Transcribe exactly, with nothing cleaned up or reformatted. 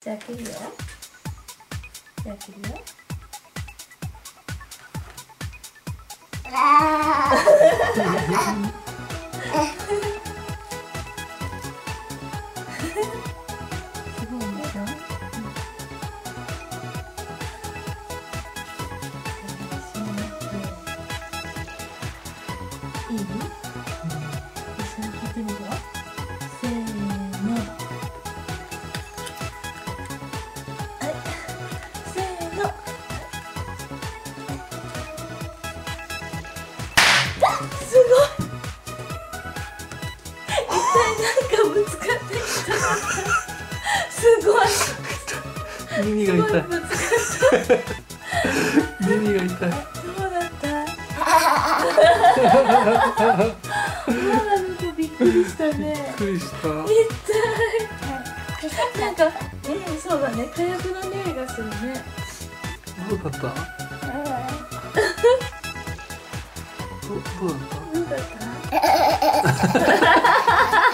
じゃあ開けるよ。じゃあ開けるよ。すごいでしょ。いい？一緒に聞いてみるよ。せーの。はい。せーの。すごい。一体なんかぶつかってきた。すごい。 耳が痛い。 ぶつかった。 耳が痛い。 どうだった？ママ見てびっくりしたね。 びっくりした。 痛い。なんか、うん、そうだね。火薬の匂いがするね。 どうだった？どどうだった？ どうだった？